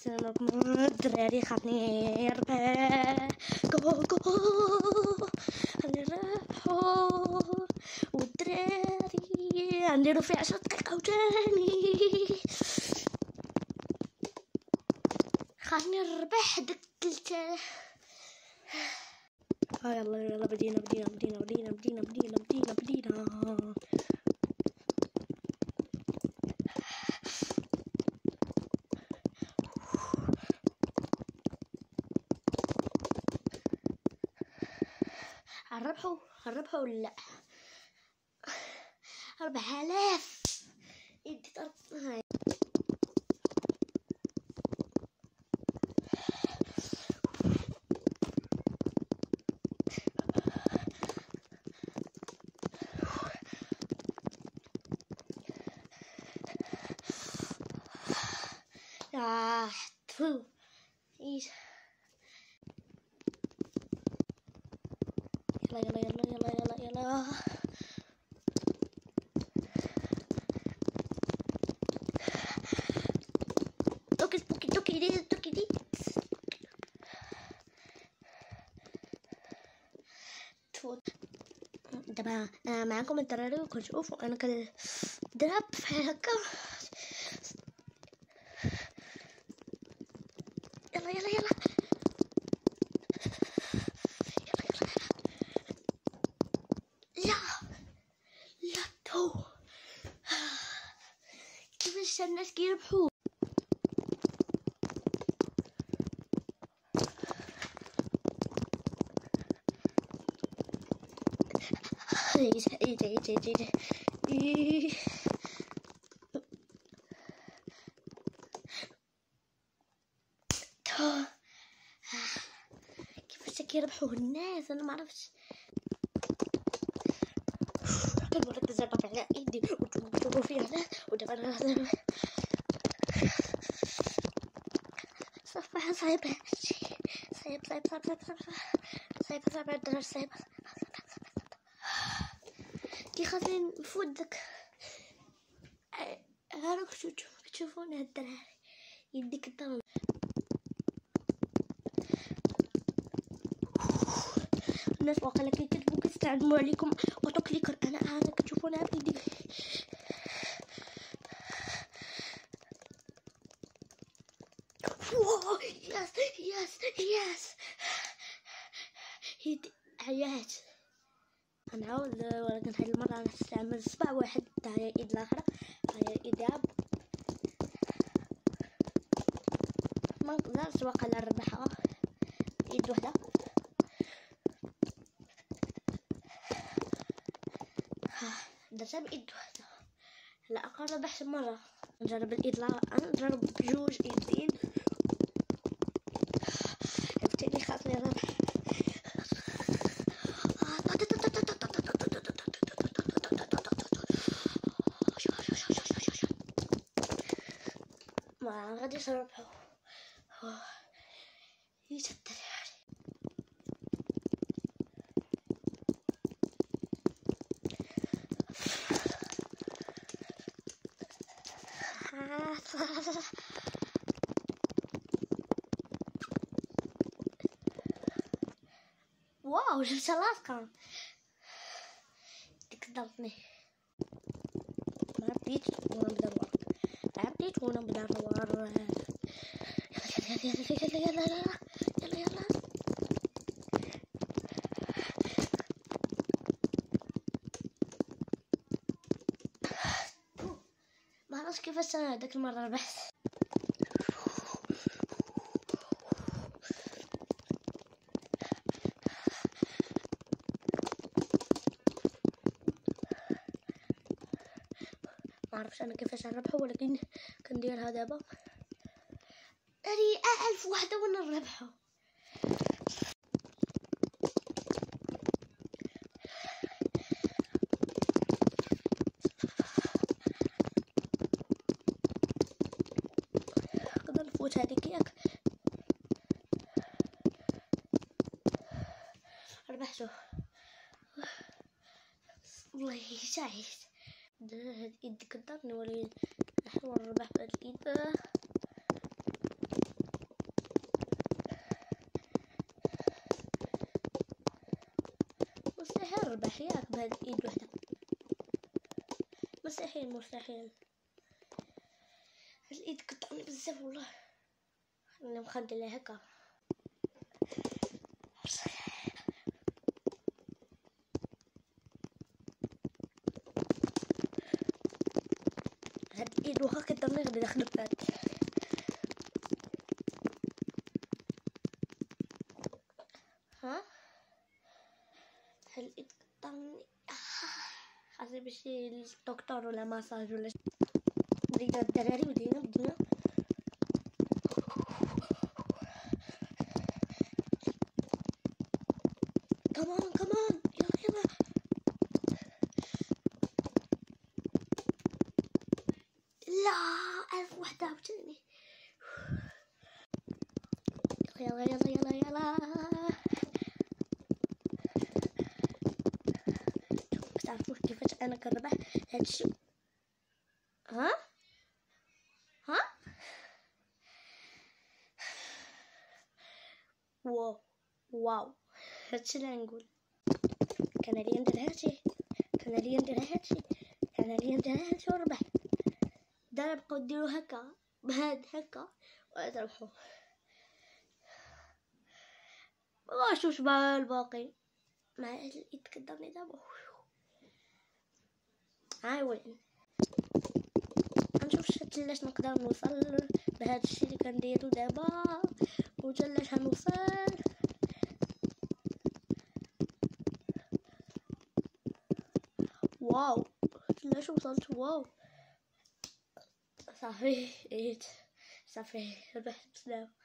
السلام عليكم الدراري. خاصني نربح كوكو نربحو والدراري نديرو فيه 10 دقائق وتاني. خاصني نربح داك 3. يلا بدينا. هنربحو ولا 4000 يدي هاي. تفو ايش يلا توكي دي دابا معكم الدراري وكتشوفوا انا كنضرب بحال هكا. يلا لا تو كيفاش الناس كيربحوا. كيفاش كيربحوا الناس انا ما عرفتش. كنركز نرفع على ايدي وتشوفوا فيها ودابا انا صعيب هادشي. صعيب الدرج صعيب. كي خاصني نفوت داك هاروك تشوفوني هاد الدراري يدي كدام. الناس واقيلا كيكتبوا كيستعلموا عليكم اوتو كليكر. انا كتشوفونها بيدي. ياس يدي عيات. غنعاود ولكن هاد المره غنستعمل صباع واحد. ها هي الايد الاخرى، ها هي الايد ما نقدرش واقيلا نربحها ايد وحده. درتها بايد وحده. لا اقرب احسن مره نجرب الايد نجرب بجوج ايدين. بالتالي خاصني نربح. ما غاديش نربحو. يتدري واو جبت لاصقة. ديك ضربني. ما بديت ونبدا نوار. يلا ما عرفتش كيفاش داك المره ربحت. ما عرفتش انا كيفاش نربحو ولكن كنديرها دابا. ري 1000 وحده ونربحو. نقدر نفوت هذيك ياك. ربحتو والله سعيد. هاد ايد كدرني ولكن نحاول نربح بهاد الايد. نربح ياك بهاد الايد وحده. مستحيل مستحيل، هاد الايد قطعني بزاف والله. انا مخلي لها هكا. هاد الايد واخا قطعني غادي ندخل فيها. ها هاد الايد قطعني. خاصني باش للدكتور ولا ماساج ولا بدينا الدراري بدينا كمان يلا لا 1031. يلا تعرفوش كيفاش انا كنربح هادشي. ها واو هادشي اللي نقول. كان لي ندير هادشي وربح. دابا بقاو ديرو هكا بهاد هكا وتربحو. واش وش الباقي مع الايد قدامي دابا. هاي وين غنشوف لاش نقدر نوصل بهذا الشيء اللي كنديرو دابا، وجلاش هنوصل. واو لاش وصلت. واو صافي ربحت دابا.